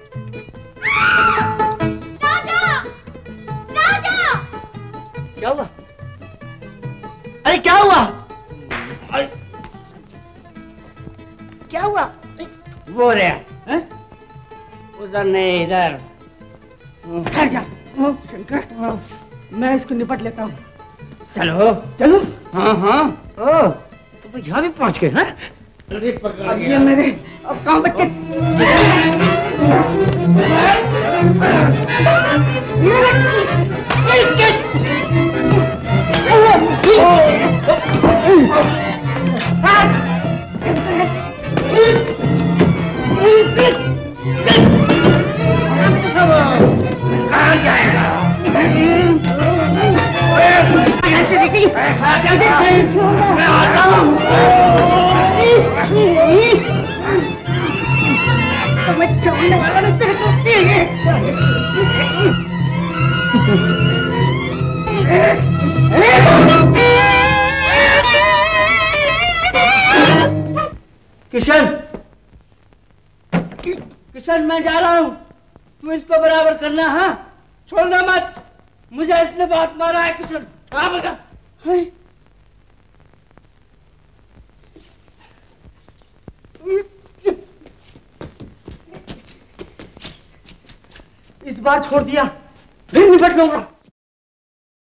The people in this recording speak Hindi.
राजा! राजा! क्या हुआ? अरे क्या हुआ? क्या हुआ? वो रे उधर नहीं इधर। ठहर जा शंकर, मैं इसको निपट लेता हूँ। चलो चलो। हाँ हाँ। ओ तो यहाँ भी पहुँच गए हैं? अब ये मेरे अब कहाँ बच्चे? कहाँ जाएगा? मैं आता हूँ। मैं छोड़ने वाला नहीं तेरे को। किशन, किशन मैं जा रहा हूँ, तू इसको बराबर करना। हाँ छोड़ना मत, मुझे इसने बहुत मारा है। किशन कहाँ बगा? इस बार छोड़ दिया, फिर निपट लूंगा।